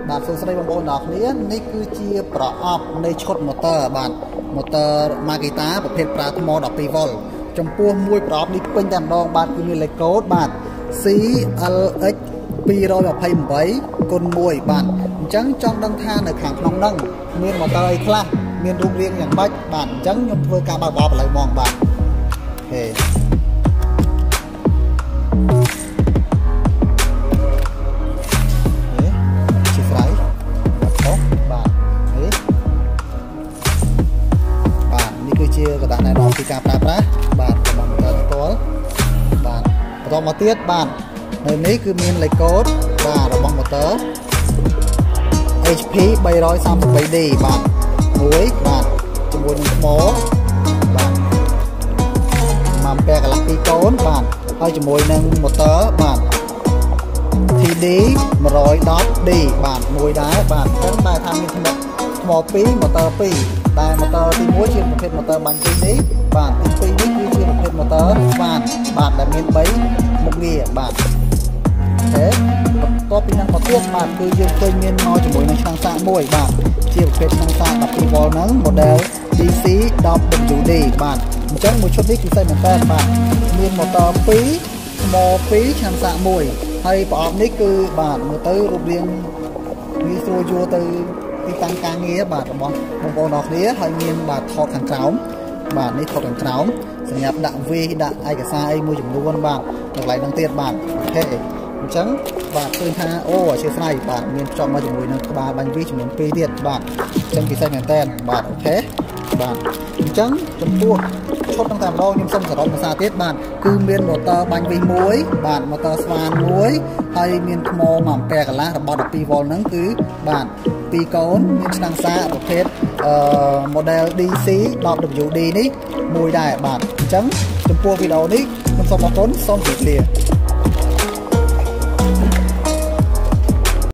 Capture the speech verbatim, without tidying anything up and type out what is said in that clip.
បាទសួស្តីបងប្អូនទាំងអស់គ្នានេះគឺជាប្រអប់នៃឈុតម៉ូទ័របាទម៉ូទ័រ Makita ប្រភេទប្រើថ្មដប់ពីរវ៉ុលចំពោះមួយប្រអប់នេះពេញតែម្ដងបាទគឺមានលេខកូដបាទ C L X ពីរยี่สิบแปด គុណមួយបាទអញ្ចឹងចង់ដឹងថានៅខាងក្នុងហ្នឹងមានម៉ូទ័រអីខ្លះមានរូបរាងយ៉ាងម៉េចបាទអញ្ចឹងខ្ញុំធ្វើការបើកបបឥឡូវហ្មងបាទអូខេជាกระดาษណែនាំពីការប្រើប្រាស់បាទរបស់ម៉ូទ័រផ្ទាល់បាទបន្តមកទៀតបាទនៅនេះគឺមានលេខកូដបាទរបស់ម៉ូទ័រ H P three thirty-three D បាទមួយបាទជាមួយនឹងថ្មបាទម៉ាំពែកន្លះពីរកូនបាទហើយជាមួយនឹងម៉ូទ័របាទ T D one ten D បាទមួយដែរបាទអញ្ចឹងតែថាមានថ្មថ្មពីរម៉ូទ័រពីរដែលម៉ូទ័រទីមួយជាប្រភេទម៉ូទ័របាញ់ពីរនេះបាទទីពីរនេះគឺជាប្រភេទម៉ូទ័របាទបាទដែលមានបីមុខងារបាទអូខេបន្ទាប់ពីហ្នឹងមកទៀតបាទគឺយើងឃើញមានមកជាមួយនឹងឆ្នាំងសាកមួយបាទជាប្រភេទឆ្នាំងសាកដប់ពីរវ៉ុលហ្នឹង model D C ten W D បាទអញ្ចឹងមួយឈុតនេះគឺផ្សេងមែនតើបាទមានម៉ូទ័រពីរថ្មពីរឆ្នាំងសាកមួយហើយប្រអប់នេះគឺបាទមើលទៅរូបរាងងាយស្រួលយល់ទៅទីតាំងការងារបាទរបស់បងប្អូនអរគ្នាហើយមានបាទថតខាងក្រោមបាទនេះថតខាងក្រោមសម្រាប់ដាក់វីដាក់ឯកសារអីមួយចំនួនបាទកន្លែងហ្នឹងទៀតបាទអូខេអញ្ចឹងបាទឃើញថាអូអធិស្ឋានបាទមានភ្ជាប់មកជាមួយនឹងក្បាលបាញ់វីចំនួនពីរទៀតបាទអញ្ចឹងពិសេសមែនតើបាទអូខេបាទអញ្ចឹងចំពោះឈុតទាំងតែម្ដងខ្ញុំសូមសរុបភាសាទៀតបាទគឺមានម៉ូទ័របាញ់វីមួយបាទម៉ូទ័រស្វានមួយហើយមានថ្មមួយអាំពែកន្លះរបស់twelveវ៉ុលហ្នឹងគឺបាទពីរកូនមានឆ្នាំងសាកប្រភេទអឺ model D C ten W D នេះមួយដែរបាទអញ្ចឹងចំពោះវីដេអូនេះខ្ញុំសូមអរគុណសូមជម្រាបលា